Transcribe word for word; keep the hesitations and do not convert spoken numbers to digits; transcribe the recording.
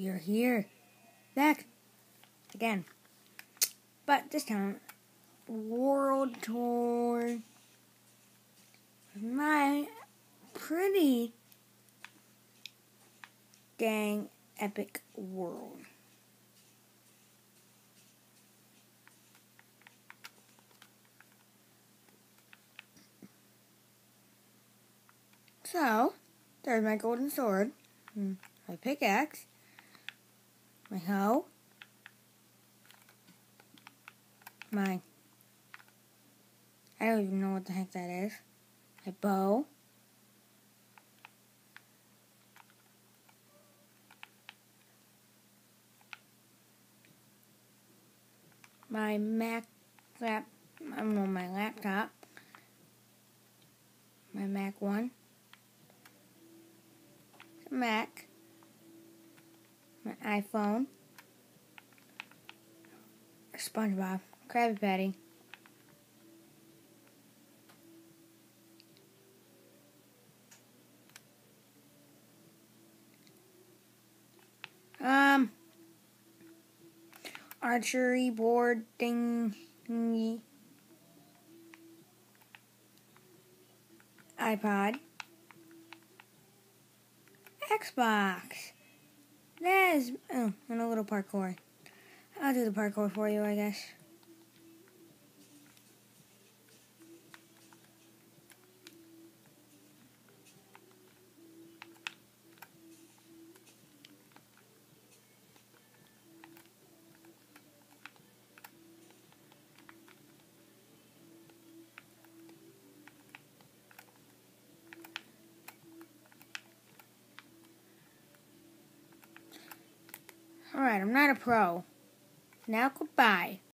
We are here. Back. Again. But this time, World Tour. My pretty dang epic world. So, there's my golden sword, my pickaxe, my hoe, my, I don't even know what the heck that is, my bow, my Mac, lap, I don't know, my laptop, my Mac one, Mac, my iPhone, SpongeBob, Krabby Patty, um, archery board thingy, iPod, Xbox. That is, oh, and a little parkour. I'll do the parkour for you, I guess. Alright, I'm not a pro. Now goodbye.